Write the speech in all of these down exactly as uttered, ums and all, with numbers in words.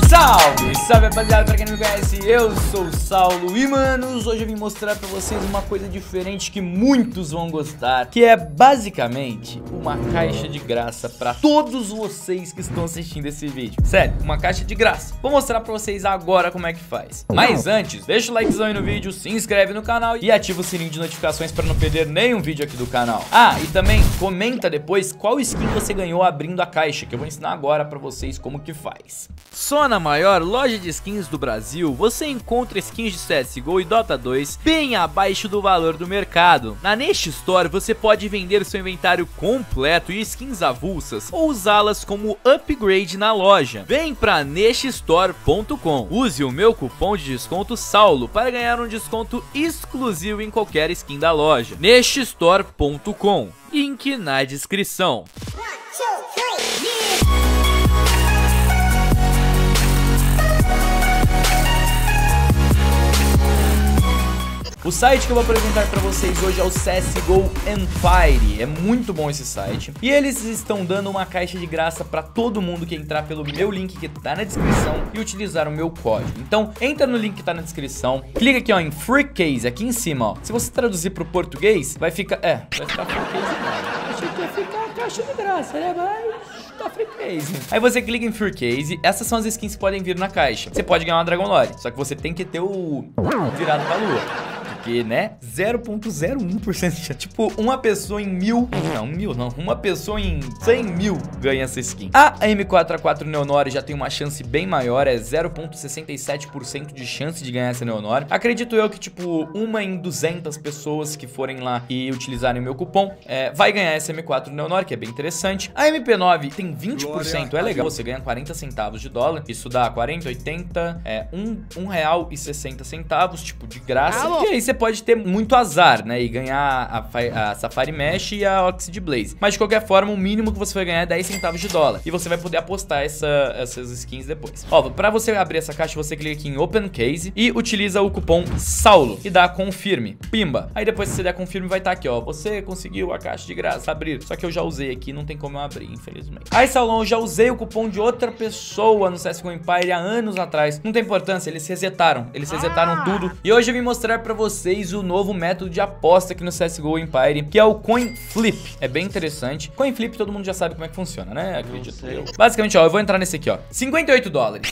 Salve, salve rapaziada, pra quem não me conhece, eu sou o Saulo e manos, hoje eu vim mostrar pra vocês uma coisa diferente que muitos vão gostar, que é basicamente uma caixa de graça pra todos vocês que estão assistindo esse vídeo. Sério, uma caixa de graça. Vou mostrar pra vocês agora como é que faz. Mas antes, deixa o likezão aí no vídeo, se inscreve no canal e ativa o sininho de notificações pra não perder nenhum vídeo aqui do canal. Ah, e também comenta depois qual skin você ganhou abrindo a caixa, que eu vou ensinar agora pra vocês como que faz. Só na maior loja de skins do Brasil, você encontra skins de C S G O e Dota dois bem abaixo do valor do mercado. Na Nest Store, você pode vender seu inventário completo e skins avulsas ou usá-las como upgrade na loja. Vem pra nest store ponto com. Use o meu cupom de desconto Saulo para ganhar um desconto exclusivo em qualquer skin da loja. nest store ponto com. Link na descrição. O site que eu vou apresentar pra vocês hoje é o C S G O Empire. É muito bom esse site. E eles estão dando uma caixa de graça pra todo mundo que entrar pelo meu link que tá na descrição e utilizar o meu código. Então, entra no link que tá na descrição, clica aqui ó, em Free Case, aqui em cima ó. Se você traduzir pro português, vai ficar... É, vai ficar Free Case cara. Achei que ia ficar caixa de graça, né? Mas... tá Free Case. Aí você clica em Free Case, essas são as skins que podem vir na caixa. Você pode ganhar uma Dragon Lore, só que você tem que ter o virado pra lua. Porque, né, zero ponto zero um por cento, tipo, uma pessoa em mil, não, mil não, uma pessoa em cem mil ganha essa skin. A M quatro A quatro Neonore já tem uma chance bem maior, é zero ponto sessenta e sete por cento de chance de ganhar essa Neonore. Acredito eu que, tipo, uma em duzentas pessoas que forem lá e utilizarem o meu cupom, é, vai ganhar essa M quatro Neonore, que é bem interessante. A M P nove tem vinte por cento, é legal, você ganha quarenta centavos de dólar, isso dá quarenta, oitenta, é, um real e sessenta centavos, tipo, de graça. E aí você pode ter muito azar, né, e ganhar a, a Safari Mesh e a Oxide Blaze. Mas de qualquer forma, o mínimo que você vai ganhar é dez centavos de dólar. E você vai poder apostar essa, essas skins depois. Ó, pra você abrir essa caixa, você clica aqui em Open Case e utiliza o cupom Saulo e dá Confirme. Pimba. Aí depois que você der Confirme, vai estar aqui, ó. Você conseguiu a caixa de graça abrir. Só que eu já usei aqui, não tem como eu abrir, infelizmente. Aí, Saulão, eu já usei o cupom de outra pessoa no C S G O Empire há anos atrás. Não tem importância, eles resetaram. Eles resetaram ah. tudo. E hoje eu vim mostrar pra vocês o novo método de aposta aqui no C S G O Empire, que é o Coin Flip. É bem interessante. Coin Flip todo mundo já sabe como é que funciona, né? Acredito eu. Basicamente, ó, eu vou entrar nesse aqui, ó. cinquenta e oito dólares.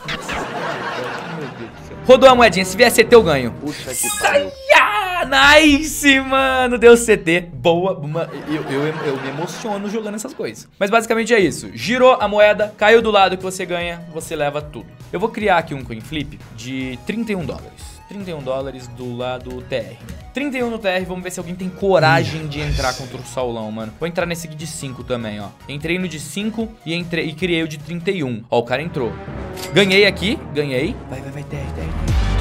Meu Deus do céu. Rodou a moedinha, se vier C T eu ganho. Puxa que pariu. Nice, mano, deu C T. Boa, uma, eu, eu, eu me emociono jogando essas coisas. Mas basicamente é isso. Girou a moeda, caiu do lado que você ganha, você leva tudo. Eu vou criar aqui um Coin Flip de trinta e um dólares. trinta e um dólares do lado T R. trinta e um no T R, vamos ver se alguém tem coragem de entrar contra o Saulão, mano. Vou entrar nesse aqui de cinco também, ó. Entrei no de cinco e, entrei, e criei o de trinta e um. Ó, o cara entrou. Ganhei aqui, ganhei. Vai, vai, vai, T R, T R.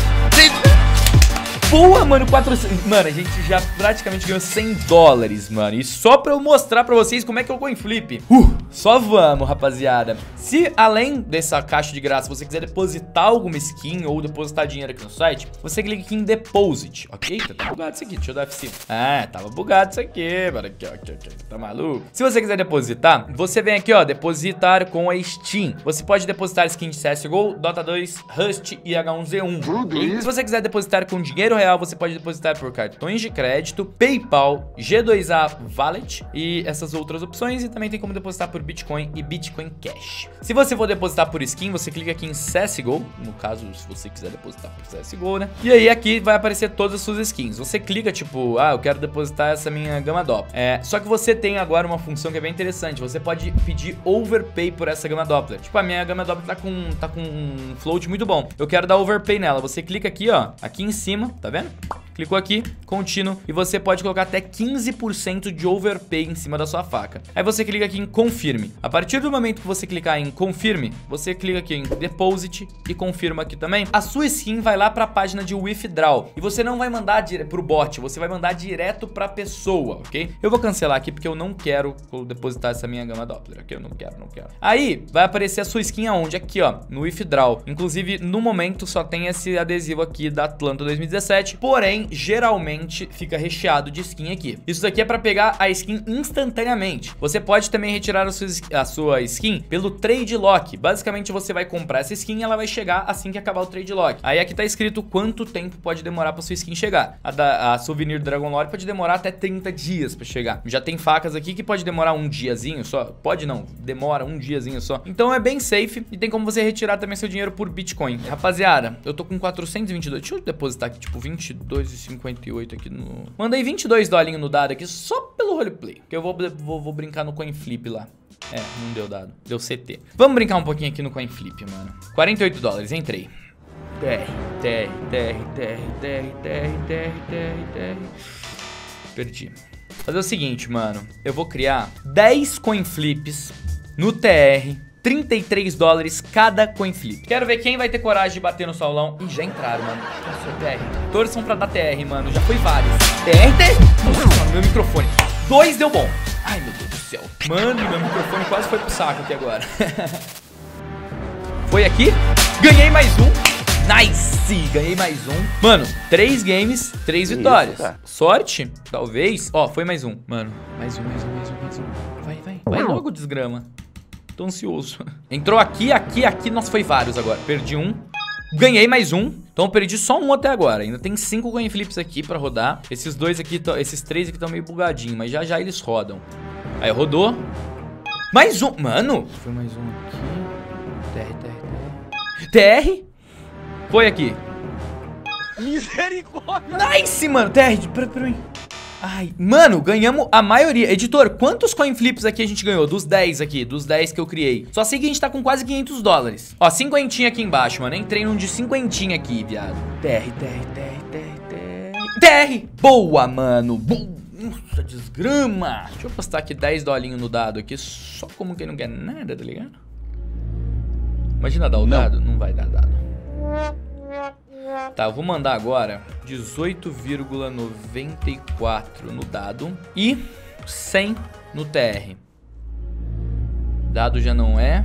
Boa, mano, quatrocentos. Mano, a gente já praticamente ganhou cem dólares, mano. E só pra eu mostrar pra vocês como é que é o Coin Flip. Uh, só vamos, rapaziada. Se além dessa caixa de graça você quiser depositar alguma skin ou depositar dinheiro aqui no site, você clica aqui em Deposit, ok? Tá bugado isso aqui, deixa eu dar F cinco. Ah, tava bugado isso aqui, mano. Aqui, ó, aqui, aqui, tá maluco? Se você quiser depositar, você vem aqui, ó, depositar com a Steam. Você pode depositar skin de C S G O, Dota dois, Rust e H um Z um. Okay? Se você quiser depositar com dinheiro real, você pode depositar por cartões de crédito, PayPal, G dois A Wallet e essas outras opções. E também tem como depositar por Bitcoin e Bitcoin Cash. Se você for depositar por skin, você clica aqui em C S G O. No caso, se você quiser depositar por C S G O, né? E aí aqui vai aparecer todas as suas skins. Você clica tipo, ah, eu quero depositar essa minha Gama Doppler. É, só que você tem agora uma função que é bem interessante. Você pode pedir overpay por essa Gama Doppler. Tipo, a minha Gama Doppler tá com, tá com um float muito bom. Eu quero dar overpay nela. Você clica aqui, ó, aqui em cima, tá vendo? Clicou aqui, contínuo, e você pode colocar até quinze por cento de overpay em cima da sua faca. Aí você clica aqui em Confirme. A partir do momento que você clicar em Confirme, você clica aqui em Deposit e confirma aqui também. A sua skin vai lá para a página de Withdraw e você não vai mandar pro bot, você vai mandar direto para a pessoa, ok? Eu vou cancelar aqui porque eu não quero depositar essa minha Gama Doppler, ok? Eu não quero, não quero. Aí vai aparecer a sua skin aonde? Aqui, ó, no Withdraw. Inclusive, no momento só tem esse adesivo aqui da Atlanta dois mil e dezessete, porém Porém, geralmente fica recheado de skin aqui. Isso daqui é pra pegar a skin instantaneamente. Você pode também retirar a sua, a sua skin pelo Trade Lock. Basicamente, você vai comprar essa skin e ela vai chegar assim que acabar o Trade Lock. Aí aqui tá escrito quanto tempo pode demorar pra sua skin chegar. A, da, a Souvenir Dragon Lore pode demorar até trinta dias pra chegar. Já tem facas aqui que pode demorar um diazinho só. Pode não, demora um diazinho só. Então é bem safe e tem como você retirar também seu dinheiro por Bitcoin. Rapaziada, eu tô com quatrocentos e vinte e dois. Deixa eu depositar aqui, tipo, vinte e dois e cinquenta e oito aqui no... Mandei vinte e dois dolinhos no dado aqui só pelo roleplay. Que eu vou, vou, vou brincar no Coin Flip lá. É, não deu dado. Deu C T. Vamos brincar um pouquinho aqui no Coin Flip, mano. quarenta e oito dólares, entrei. T R, T R, T R, T R, T R, T R, T R, T R, T R. Perdi. Fazer o seguinte, mano. Eu vou criar dez Coin Flips no T R. trinta e três dólares cada Coin Flip. Quero ver quem vai ter coragem de bater no saulão. Ih, já entraram, mano. Nossa, T R. Torçam pra dar T R, mano. Já foi vários. T R, T R. Nossa, mano, meu microfone. Dois deu bom. Ai, meu Deus do céu. Mano, meu microfone quase foi pro saco aqui agora. Foi aqui. Ganhei mais um. Nice! Ganhei mais um. Mano, três games, três vitórias. Isso, sorte? Talvez. Ó, foi mais um. Mano, mais um, mais um, mais um, mais um. Vai, vai. Vai logo, desgrama. Tô ansioso. Entrou aqui, aqui, aqui. Nossa, foi vários agora. Perdi um. Ganhei mais um. Então eu perdi só um até agora. Ainda tem cinco Coin Flips aqui pra rodar. Esses dois aqui, esses três aqui estão meio bugadinhos, mas já já eles rodam. Aí rodou. Mais um. Mano. Foi mais um aqui. T R, T R, T R. T R. Foi aqui. Misericórdia. Nice, mano. T R, pera, pera aí. Ai, mano, ganhamos a maioria. Editor, quantos Coin Flips aqui a gente ganhou? Dos dez aqui, dos dez que eu criei. Só sei que a gente tá com quase quinhentos dólares. Ó, cinquentinha aqui embaixo, mano. Entrei num de cinquentinha aqui, viado. T R, T R, T R, T R, T R. T R! Boa, mano. Boa. Nossa, desgrama. Deixa eu postar aqui dez dolinhos no dado aqui, só como quem não quer nada, tá ligado? Imagina dar o não. dado. Não vai dar dado. Tá, eu vou mandar agora dezoito vírgula noventa e quatro no dado e cem no T R. Dado já não é.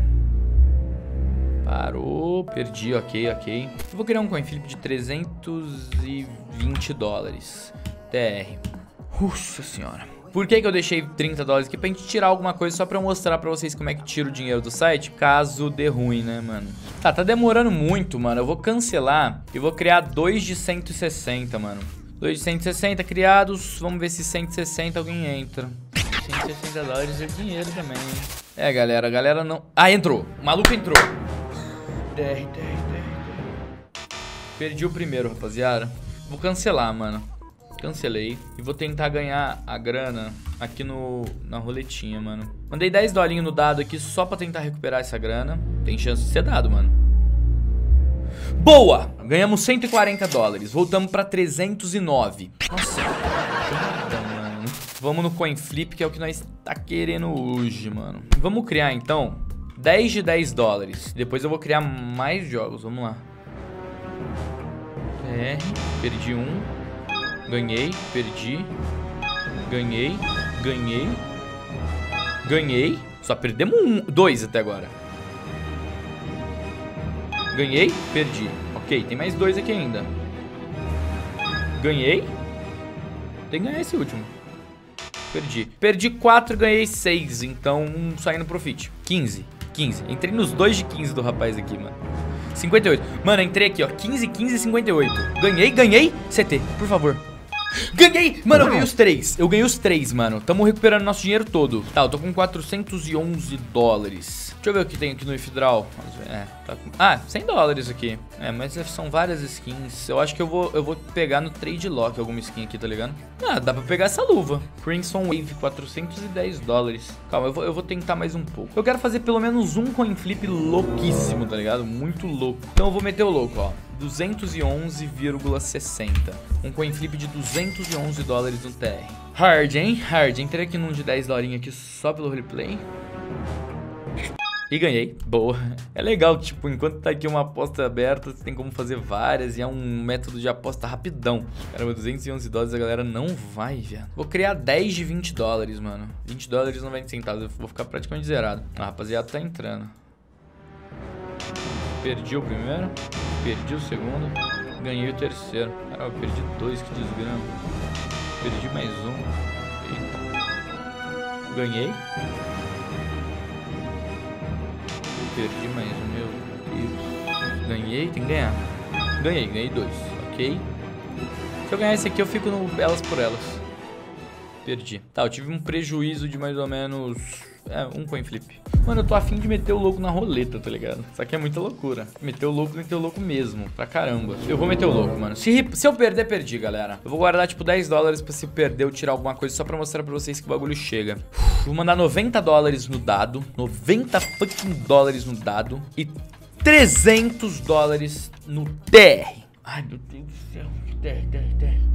Parou, perdi, ok, ok. Eu vou criar um Coin Flip de trezentos e vinte dólares. T R. Nossa senhora. Por que que eu deixei trinta dólares aqui? Pra gente tirar alguma coisa só pra eu mostrar pra vocês como é que tira o dinheiro do site, caso dê ruim, né, mano? Tá, tá demorando muito, mano. Eu vou cancelar e vou criar dois de cento e sessenta, mano. dois de cento e sessenta criados. Vamos ver se cento e sessenta alguém entra. cento e sessenta dólares é dinheiro também. É, galera, a galera não... Ah, entrou. O maluco entrou. T R, T R, T R, T R. Perdi o primeiro, rapaziada. Vou cancelar, mano. Cancelei. E vou tentar ganhar a grana aqui no, na roletinha, mano. Mandei dez dolinhos no dado aqui só pra tentar recuperar essa grana. Tem chance de ser dado, mano. Boa! Ganhamos cento e quarenta dólares. Voltamos pra trezentos e nove. Nossa. Mano. Vamos no Coin Flip, que é o que nós tá querendo hoje, mano. Vamos criar, então, dez de dez dólares. Depois eu vou criar mais jogos. Vamos lá. T R. Perdi um. Ganhei, perdi. Ganhei, ganhei. Ganhei. Só perdemos um, dois até agora. Ganhei, perdi. Ok, tem mais dois aqui ainda. Ganhei. Tem que ganhar esse último. Perdi. Perdi quatro, ganhei seis. Então, saindo profit. quinze. quinze. Entrei nos dois de quinze do rapaz aqui, mano. cinquenta e oito. Mano, entrei aqui, ó. quinze, quinze e cinquenta e oito. Ganhei, ganhei. C T, por favor. Ganhei! Mano, eu ganhei os três. Eu ganhei os três, mano. Tamo recuperando nosso dinheiro todo. Tá, eu tô com quatrocentos e onze dólares. Deixa eu ver o que tem aqui no withdraw. É, tá com... Ah, cem dólares aqui. É, mas são várias skins. Eu acho que eu vou, eu vou pegar no Trade Lock alguma skin aqui, tá ligado? Ah, dá pra pegar essa luva. Crimson Wave, quatrocentos e dez dólares. Calma, eu vou, eu vou tentar mais um pouco. Eu quero fazer pelo menos um Coin Flip louquíssimo, tá ligado? Muito louco. Então eu vou meter o louco, ó. duzentos e onze vírgula sessenta. Um Coin Flip de duzentos e onze dólares no T R. Hard, hein? Hard. Entrei aqui num de dez dólares aqui só pelo replay. E ganhei. Boa. É legal que, tipo, enquanto tá aqui uma aposta aberta, você tem como fazer várias e é um método de aposta rapidão. Caramba, duzentos e onze dólares a galera não vai, velho. Vou criar dez de vinte dólares, mano. vinte dólares, noventa centavos. Eu vou ficar praticamente zerado. A rapaziada tá entrando. Perdi o primeiro. Perdi o segundo. Ganhei o terceiro. Caramba, eu perdi dois, que desgrama. Perdi mais um. Eita. Ganhei. Perdi mais um, meu Deus. Ganhei, tem que ganhar. Ganhei, ganhei dois, ok. Se eu ganhar esse aqui, eu fico no elas por elas. Perdi. Tá, eu tive um prejuízo de mais ou menos... É, um coin flip. Mano, eu tô afim de meter o louco na roleta, tá ligado? Isso aqui é muita loucura. Meter o louco, meter o louco mesmo. Pra caramba. Eu vou meter o louco, mano. Se, se eu perder, perdi, galera. Eu vou guardar, tipo, dez dólares pra se perder ou tirar alguma coisa só pra mostrar pra vocês que o bagulho chega. Uf, vou mandar noventa dólares no dado. noventa fucking dólares no dado. E trezentos dólares no T R. Ai, meu Deus do céu. T R, T R, T R.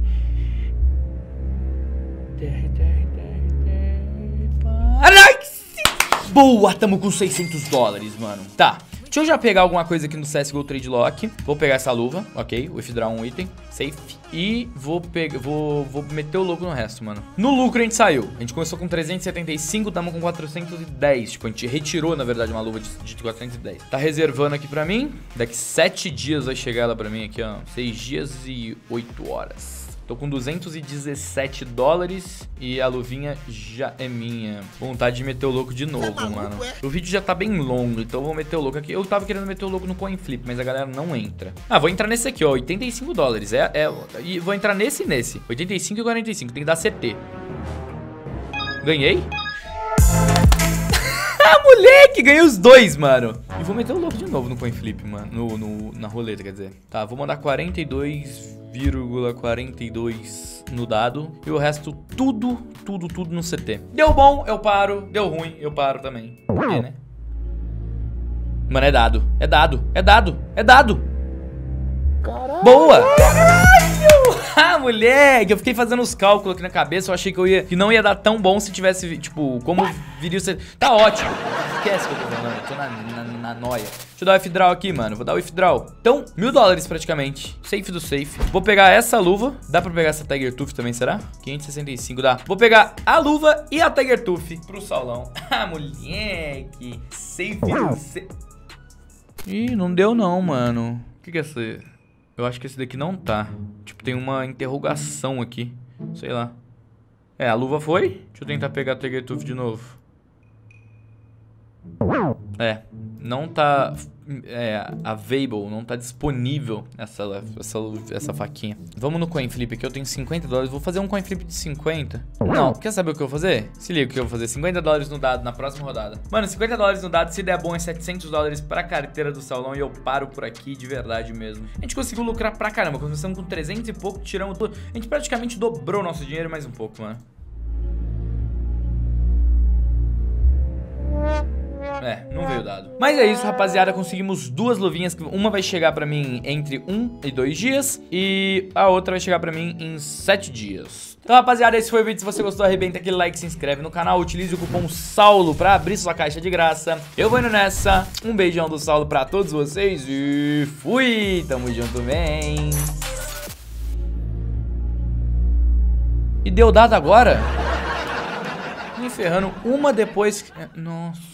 T R, T R, T R, T R. Ai, boa, tamo com seiscentos dólares, mano. Tá, deixa eu já pegar alguma coisa aqui no C S G O Trade Lock. Vou pegar essa luva, ok. Withdraw um item, safe. E vou pegar, vou, vou meter o louco no resto, mano. No lucro a gente saiu. A gente começou com trezentos e setenta e cinco, tamo com quatrocentos e dez. Tipo, a gente retirou, na verdade, uma luva de, de quatrocentos e dez. Tá reservando aqui pra mim. Daqui sete dias vai chegar ela pra mim aqui, ó. seis dias e oito horas. Tô com duzentos e dezessete dólares e a luvinha já é minha. Vontade de meter o louco de novo, é mano. O vídeo já tá bem longo, então eu vou meter o louco aqui. Eu tava querendo meter o louco no coin flip, mas a galera não entra. Ah, vou entrar nesse aqui, ó, oitenta e cinco dólares. É, é, e vou entrar nesse e nesse. oitenta e cinco e quarenta e cinco, tem que dar C T. Ganhei? Ah, moleque, ganhei os dois, mano. E vou meter o louco de novo no coin flip, mano. No, no, na roleta, quer dizer. Tá, vou mandar quarenta e dois vírgula quarenta e dois no dado. E o resto tudo, tudo, tudo no C T. Deu bom, eu paro. Deu ruim, eu paro também. Por quê, né? Mano, é dado. É dado. É dado. É dado. Caralho. Boa. Ah, moleque, eu fiquei fazendo os cálculos aqui na cabeça. Eu achei que eu ia, que não ia dar tão bom se tivesse, tipo, como viria o C T. Tá ótimo. Esquece que eu tô falando, eu tô na, na, na noia. Deixa eu dar o withdraw aqui, mano. Vou dar o withdraw. Então, mil dólares praticamente. Safe do safe. Vou pegar essa luva. Dá pra pegar essa Tiger Tooth também, será? quinhentos e sessenta e cinco, dá. Vou pegar a luva e a Tiger Tooth pro Saulão. Ah, moleque. Safe do safe. Ih, não deu não, mano. O que que é esse? Eu acho que esse daqui não tá. Tipo, tem uma interrogação aqui. Sei lá. É, a luva foi. Deixa eu tentar pegar a Tiger Tooth de novo. É, não tá é, available, não tá disponível essa, essa, essa faquinha. Vamos no coin flip aqui, eu tenho cinquenta dólares. Vou fazer um coin flip de cinquenta. Não, quer saber o que eu vou fazer? Se liga o que eu vou fazer, cinquenta dólares no dado na próxima rodada. Mano, cinquenta dólares no dado, se der bom é setecentos dólares pra carteira do Saulão. E eu paro por aqui de verdade mesmo. A gente conseguiu lucrar pra caramba, começamos com trezentos e pouco, tiramos tudo. A gente praticamente dobrou o nosso dinheiro mais um pouco, mano. É, não veio dado. Mas é isso, rapaziada, conseguimos duas luvinhas. Uma vai chegar pra mim entre um e dois dias e a outra vai chegar pra mim em sete dias. Então, rapaziada, esse foi o vídeo. Se você gostou, arrebenta aquele like, se inscreve no canal. Utilize o cupom SAULO pra abrir sua caixa de graça. Eu vou indo nessa. Um beijão do Saulo pra todos vocês e fui! Tamo junto, bem. E deu dado agora? Me ferrando uma depois... Nossa.